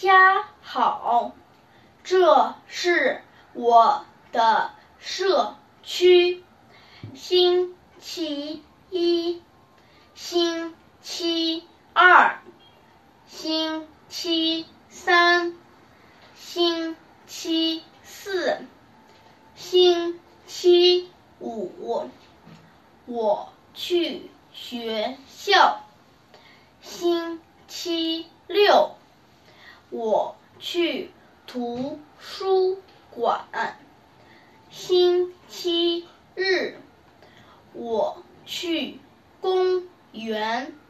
家好，这是我的社区。星期一、星期二、星期三、星期四、星期五，我去学校。星期六，我去图书馆。星期日，我去公园。